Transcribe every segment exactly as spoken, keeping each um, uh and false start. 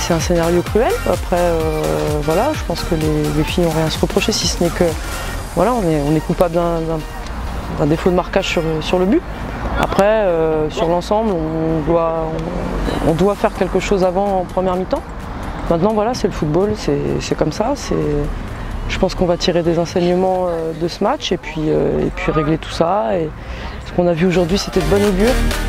c'est un scénario cruel. Après, euh, voilà, je pense que les, les filles n'ont rien à se reprocher, si ce n'est que voilà, on est, on est coupable d'un défaut de marquage sur, sur le but. Après, euh, sur l'ensemble, on doit, on, on doit faire quelque chose avant en première mi-temps. Maintenant, voilà, c'est le football, c'est comme ça. Je pense qu'on va tirer des enseignements euh, de ce match et puis, euh, et puis régler tout ça. Et ce qu'on a vu aujourd'hui, c'était de bon augure.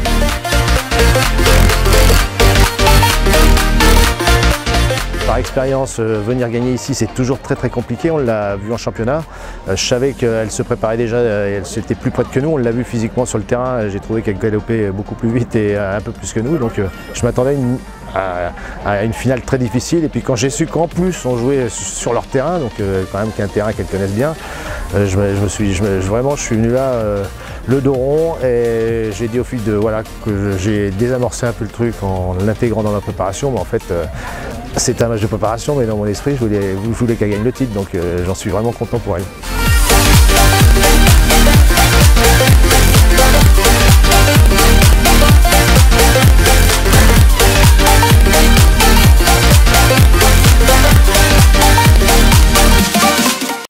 Par expérience, euh, venir gagner ici, c'est toujours très très compliqué. On l'a vu en championnat. Euh, je savais qu'elle se préparait déjà, euh, elle était plus près que nous. On l'a vu physiquement sur le terrain. J'ai trouvé qu'elle galopait beaucoup plus vite et euh, un peu plus que nous. Donc euh, je m'attendais à, à une finale très difficile. Et puis quand j'ai su qu'en plus on jouait sur leur terrain, donc euh, quand même qu'un terrain qu'elles connaissent bien, euh, je, me, je me suis, je me, vraiment, je suis venu là euh, le dos rond et j'ai dit au fil de voilà que j'ai désamorcé un peu le truc en l'intégrant dans ma préparation. Mais en fait, euh, c'était un match de préparation, mais dans mon esprit, je voulais, je voulais qu'elle gagne le titre, donc euh, j'en suis vraiment content pour elle.